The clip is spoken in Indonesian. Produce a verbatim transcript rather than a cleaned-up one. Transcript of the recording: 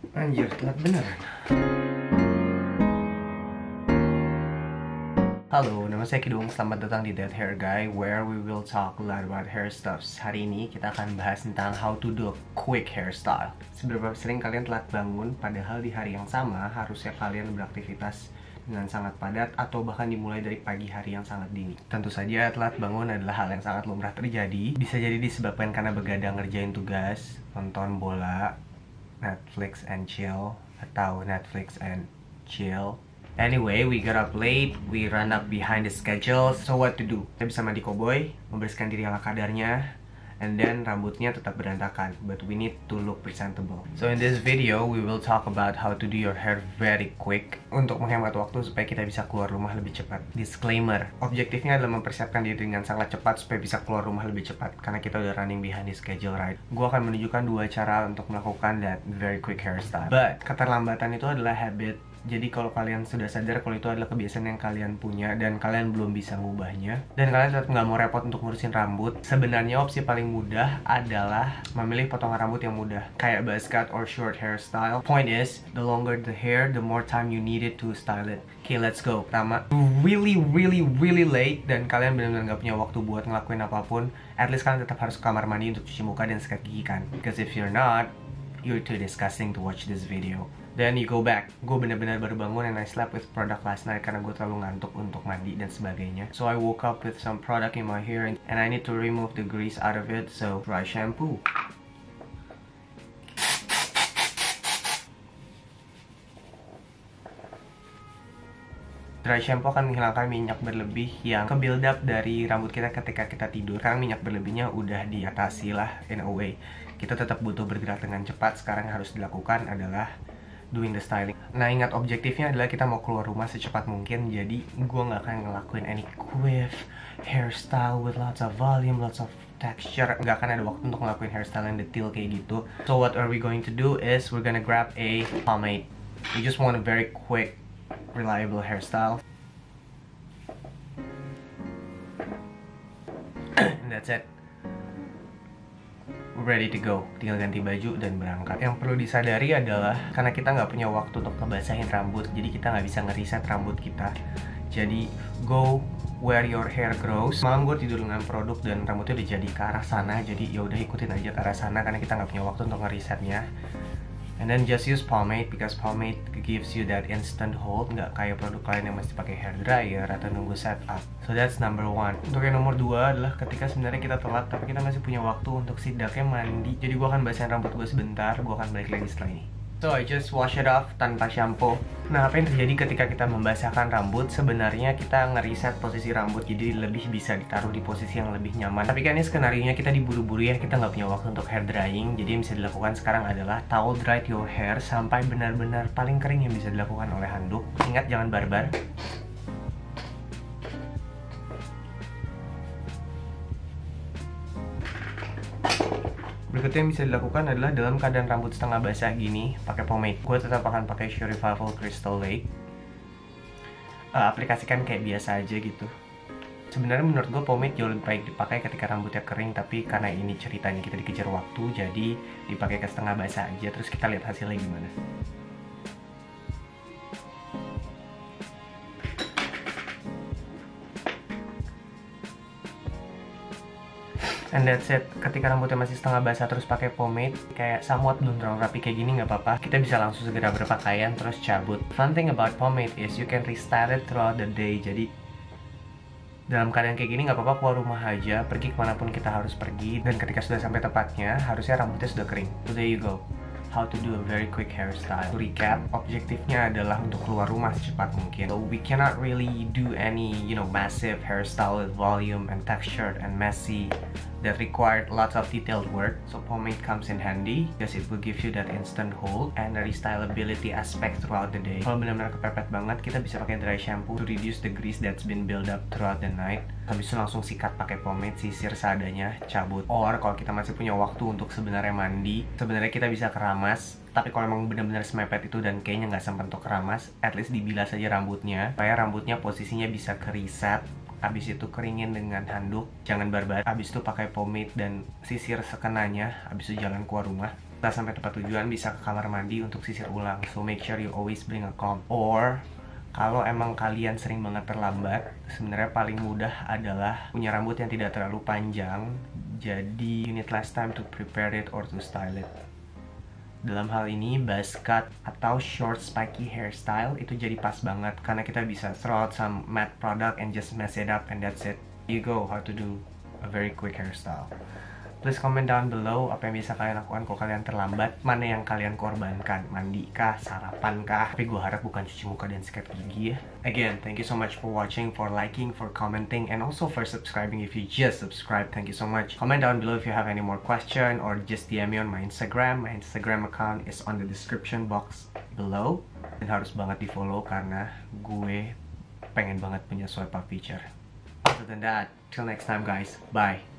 Anjir, telat beneran. Halo, nama saya Kidung. Selamat datang di That Hair Guy, where we will talk a lot about hair stuffs. Hari ini kita akan bahas tentang how to do a quick hairstyle. Seberapa sering kalian telat bangun, padahal di hari yang sama harusnya kalian beraktivitas dengan sangat padat atau bahkan dimulai dari pagi hari yang sangat dini. Tentu saja telat bangun adalah hal yang sangat lumrah terjadi. Bisa jadi disebabkan karena begadang ngerjain tugas, nonton bola, Netflix and chill, atau Netflix and chill. Anyway, we got up late, we run up behind the schedule, so what to do? Kita bisa mandi koboi, membersihkan diri ala kadarnya, and then rambutnya tetap berantakan, but we need to look presentable. So in this video, we will talk about how to do your hair very quick untuk menghemat waktu supaya kita bisa keluar rumah lebih cepat. Disclaimer, objektifnya adalah mempersiapkan diri dengan sangat cepat supaya bisa keluar rumah lebih cepat, karena kita udah running behind the schedule, right? Gue akan menunjukkan dua cara untuk melakukan that very quick hairstyle. But, keterlambatan itu adalah habit. Jadi kalau kalian sudah sadar kalau itu adalah kebiasaan yang kalian punya dan kalian belum bisa ngubahnya, dan kalian tetap nggak mau repot untuk ngurusin rambut, sebenarnya opsi paling mudah adalah memilih potongan rambut yang mudah, kayak buzz cut or short hairstyle. Point is, the longer the hair, the more time you needed to style it. Okay, let's go. Pertama, really really really late dan kalian benar-benar nggak punya waktu buat ngelakuin apapun, at least kalian tetap harus ke kamar mandi untuk cuci muka dan sikat gigi kan? Because if you're not, you're too disgusting to watch this video. Then you go back. Gue bener-bener baru bangun and I slept with product last night karena gue terlalu ngantuk untuk mandi dan sebagainya. So I woke up with some product in my hair and I need to remove the grease out of it. So dry shampoo. Dry shampoo akan menghilangkan minyak berlebih yang ke build up dari rambut kita ketika kita tidur. Sekarang minyak berlebihnya udah diatasi lah in a way. Kita tetap butuh bergerak dengan cepat. Sekarang yang harus dilakukan adalah doing the styling. Nah, ingat objektifnya adalah kita mau keluar rumah secepat mungkin. Jadi gue nggak akan ngelakuin any quiff hairstyle with lots of volume, lots of texture. Nggak akan ada waktu untuk ngelakuin hairstyle yang detail kayak gitu. So what are we going to do is we're gonna grab a pomade. We just want a very quick, reliable hairstyle. And that's it. Ready to go, tinggal ganti baju dan berangkat. Yang perlu disadari adalah karena kita nggak punya waktu untuk ngebasahin rambut, jadi kita nggak bisa ngeriset rambut kita. Jadi go where your hair grows. Malam gue tidur dengan produk dan rambutnya udah jadi ke arah sana, jadi ya udah ikutin aja ke arah sana karena kita nggak punya waktu untuk ngerisetnya. And then just use pomade because pomade gives you that instant hold, nggak kayak produk lain yang mesti pakai hair dryer atau nunggu setup. So that's number one. Untuk yang nomor dua adalah ketika sebenarnya kita telat tapi kita masih punya waktu untuk setidaknya mandi. Jadi gue akan basahin rambut gue sebentar, gue akan balik lagi setelah ini. So I just wash it off tanpa shampoo. Nah, apa yang terjadi ketika kita membasahkan rambut? Sebenarnya kita ngeriset posisi rambut jadi lebih bisa ditaruh di posisi yang lebih nyaman. Tapi kan ini skenarionya kita diburu-buru ya, kita nggak punya waktu untuk hair drying. Jadi yang bisa dilakukan sekarang adalah towel dry your hair sampai benar-benar paling kering yang bisa dilakukan oleh handuk. Ingat jangan barbar. Berikutnya yang bisa dilakukan adalah dalam keadaan rambut setengah basah gini, pakai pomade. Gue tetap akan pakai Sheer Revival Crystal Lake. Uh, aplikasikan kayak biasa aja gitu. Sebenarnya menurut gue pomade jauh lebih baik dipakai ketika rambutnya kering, tapi karena ini ceritanya kita dikejar waktu, jadi dipakai ke setengah basah aja. Terus kita lihat hasilnya gimana. And that's it. Ketika rambutnya masih setengah basah terus pakai pomade, kayak somewhat belum terlalu rapi kayak gini nggak apa-apa. Kita bisa langsung segera berpakaian terus cabut. Fun thing about pomade is you can restyle it throughout the day. Jadi dalam keadaan kayak gini nggak apa-apa keluar rumah aja, pergi kemanapun kita harus pergi. Dan ketika sudah sampai tempatnya, harusnya rambutnya sudah kering. So there you go. How to do a very quick hairstyle. To recap, objektifnya adalah untuk keluar rumah secepat mungkin. So we cannot really do any, you know, massive hairstyle with volume and texture and messy that required lots of detailed work. So pomade comes in handy because it will give you that instant hold and the restylability aspect throughout the day. Kalau benar-benar kepepet banget, kita bisa pakai dry shampoo to reduce the grease that's been build up throughout the night. Habis itu langsung sikat pakai pomade, sisir seadanya, cabut. Or kalau kita masih punya waktu untuk sebenarnya mandi, sebenarnya kita bisa keramas. Tapi kalau emang benar-benar semepet itu dan kayaknya nggak sempat untuk keramas, at least dibilas aja rambutnya, supaya rambutnya posisinya bisa kereset. Habis itu keringin dengan handuk, jangan barbar. Habis itu pakai pomade dan sisir sekenanya, habis itu jalan keluar rumah. Setelah sampai tempat tujuan bisa ke kamar mandi untuk sisir ulang. So make sure you always bring a comb. Or kalau emang kalian sering banget terlambat, sebenarnya paling mudah adalah punya rambut yang tidak terlalu panjang. Jadi you need less time to prepare it or to style it. Dalam hal ini, buzz cut atau short spiky hairstyle itu jadi pas banget karena kita bisa throw out some matte product and just mess it up and that's it. You go how to do a very quick hairstyle. Please comment down below apa yang bisa kalian lakukan kalau kalian terlambat. Mana yang kalian korbankan? Mandi kah? Sarapan kah? Tapi gue harap bukan cuci muka dan sikat gigi ya. Again, thank you so much for watching, for liking, for commenting, and also for subscribing if you just subscribed. Thank you so much. Comment down below if you have any more question or just D M me on my Instagram. My Instagram account is on the description box below. Dan harus banget di follow karena gue pengen banget punya swipe up feature. Other than that, till next time guys, bye.